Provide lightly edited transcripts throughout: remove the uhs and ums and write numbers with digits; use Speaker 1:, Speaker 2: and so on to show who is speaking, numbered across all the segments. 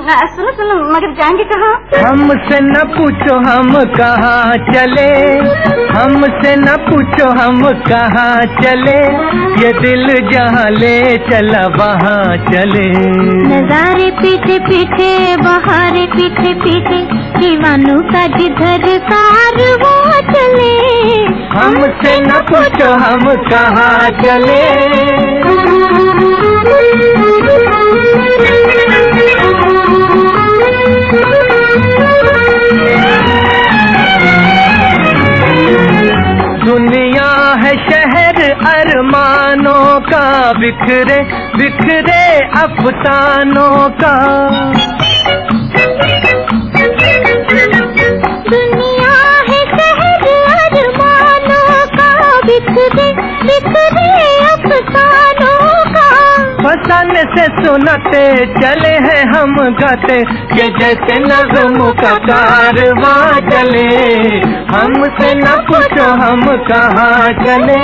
Speaker 1: सुनो सुनो, मगर जाएंगे कहाँ?
Speaker 2: हमसे न पूछो हम कहाँ चले, हमसे न पूछो हम कहाँ चले, ये दिल जहाँ ले चला वहाँ चले।
Speaker 3: नजारे पीछे पीछे, बहारे पीछे पीछे, दीवानों का जिधर कारवां चले।
Speaker 2: हमसे न पूछो हम कहाँ चले। दुनिया है शहर अरमानों का, बिखरे बिखरे अफसानों का।
Speaker 3: दुनिया है शहर अरमानों का, बिखरे बिखरे अफसानों का।
Speaker 2: फसाने से सुनाते चले हैं हम गाते, ये जैसे नज़्मों का कारवां चले। हमसे न पूछो हम कहाँ चले।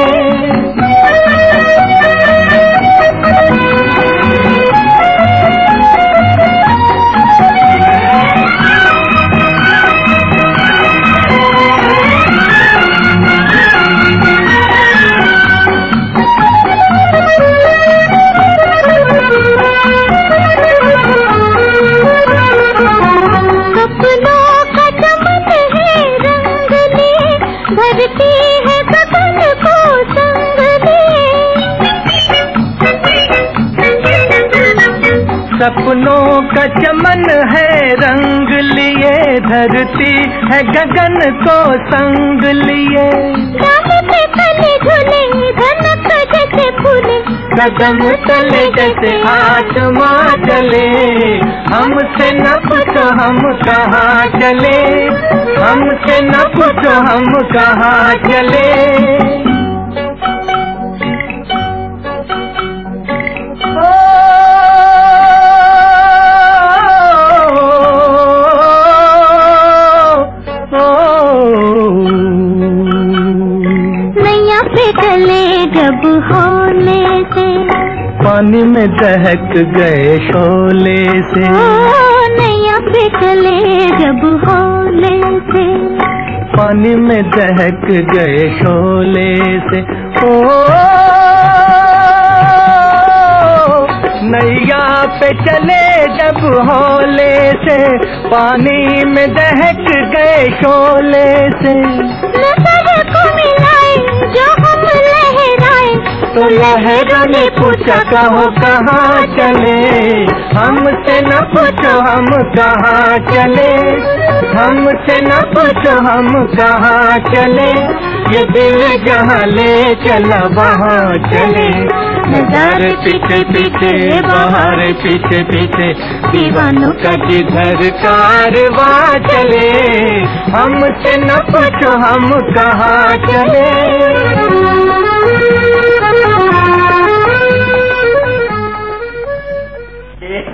Speaker 3: भरती है गगन को संग लिए।
Speaker 2: सपनों का चमन है रंग लिए, धरती है गगन को संग लिए।
Speaker 3: पे तले झूले धनक जैसे फूले,
Speaker 2: कदम तले जैसे आसमां चले। हमसे न पूछो हम कहाँ चले, हमसे न पूछो हम कहाँ चले।
Speaker 3: नैया पे चले जब होले से,
Speaker 2: पानी में दहक गए शोले से।
Speaker 3: नैया पे चले जब होले से,
Speaker 2: पानी में दहक गए शोले से। ओ नैया पे चले जब होले से, पानी में दहक गए शोले से।
Speaker 3: नजर को मिलाए जो हम लहराए,
Speaker 2: तो लहरों ने पूछा कहो कहाँ चले। हमसे न पूछो हम कहाँ चले, हमसे न पूछो हम कहाँ चले, ये दिल जहाँ ले चला वहाँ चले। नज़ारे पीछे पीछे, बहारे पीछे पीछे, दीवानों का जिधर कारवां चले। हमसे न पूछो हम कहाँ चले।